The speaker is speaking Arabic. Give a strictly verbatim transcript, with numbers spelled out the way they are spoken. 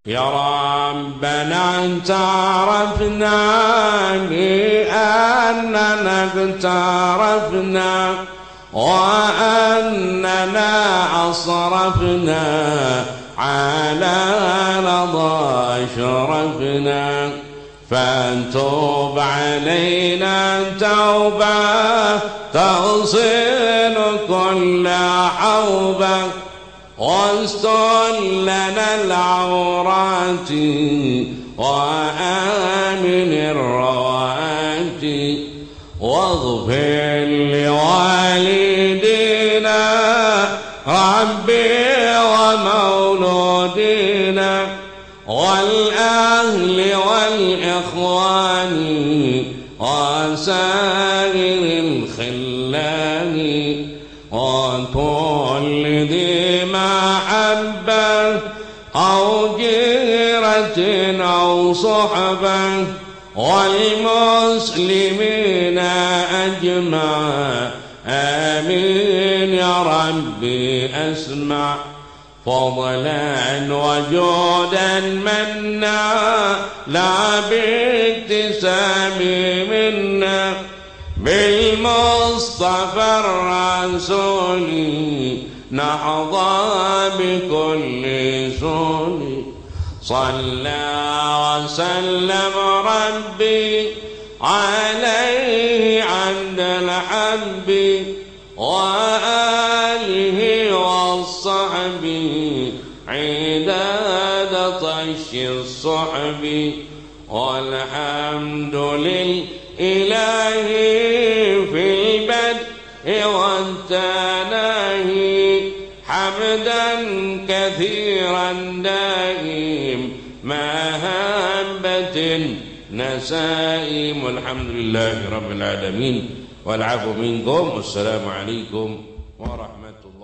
يا ربنا اعترفنا بأننا اقترفنا وأننا أصرفنا على لظى أشرفنا فتوب علينا توبة تغسل كل حوبة واستر لنا العورات وآمن الروات واغفر لوالدينا ربي ومولودينا والأهل والإخوان وسائر الخلان وكل ذي محبة أو جيرة أو صحبة والمسلمين أجمع آمين يا ربي أسمع فضلا وجودا منا لا باكتساب منا بالمصطفى الرسول نحظى بكل سول صلى وسلم ربي عليه عند الحب وآله والصحب عداد طش الصحب والحمد لله في البدء والتناهي حمدا كثيرا دائم مهبة نسائم والحمد لله رب العالمين والعفو منكم والسلام عليكم ورحمة الله.